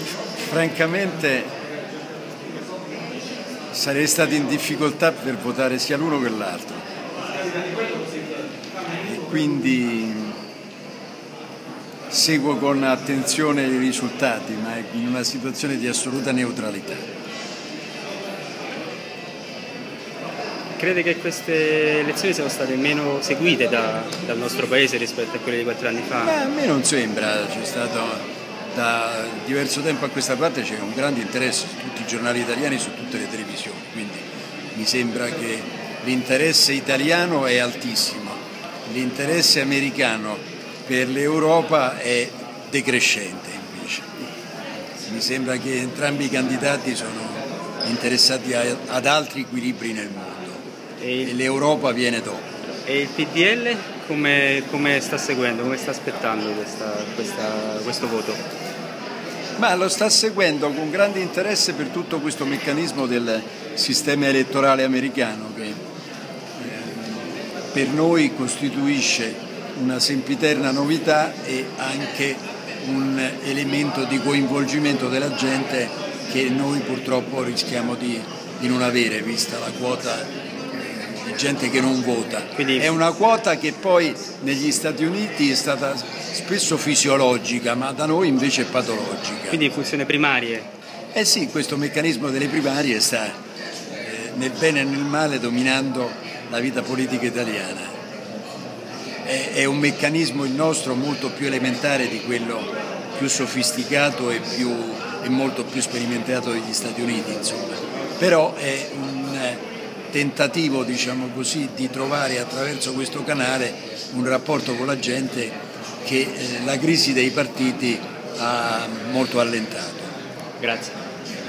Francamente sarei stato in difficoltà per votare sia l'uno che l'altro e quindi seguo con attenzione i risultati, ma in una situazione di assoluta neutralità. Crede che queste elezioni siano state meno seguite dal nostro paese rispetto a quelle di 4 anni fa? A me non sembra, c'è stato da diverso tempo a questa parte c'è un grande interesse su tutti i giornali italiani, su tutte le televisioni, quindi mi sembra che l'interesse italiano è altissimo, l'interesse americano per l'Europa è decrescente invece. Mi sembra che entrambi i candidati sono interessati ad altri equilibri nel mondo e l'Europa viene dopo. E il PDL come sta seguendo, come sta aspettando questo voto? Ma lo sta seguendo con grande interesse per tutto questo meccanismo del sistema elettorale americano che per noi costituisce una sempiterna novità e anche un elemento di coinvolgimento della gente che noi purtroppo rischiamo di non avere, vista la quota di gente che non vota. Quindi è una quota che poi negli Stati Uniti è stata spesso fisiologica, ma da noi invece è patologica. Quindi in funzione primarie? Eh sì, questo meccanismo delle primarie sta nel bene e nel male dominando la vita politica italiana. È un meccanismo il nostro molto più elementare di quello più sofisticato e molto più sperimentato degli Stati Uniti, insomma. Però è un tentativo, diciamo così, di trovare attraverso questo canale un rapporto con la gente che la crisi dei partiti ha molto allentato. Grazie.